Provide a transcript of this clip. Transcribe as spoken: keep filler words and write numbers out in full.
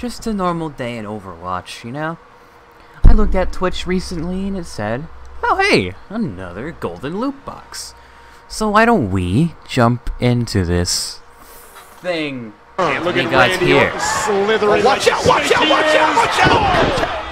Just a normal day in Overwatch, you know? I looked at Twitch recently and it said, oh hey, another golden loot box. So why don't we jump into this thing Uh, we got here? Slithering. Watch out, watch out, watch out, watch out!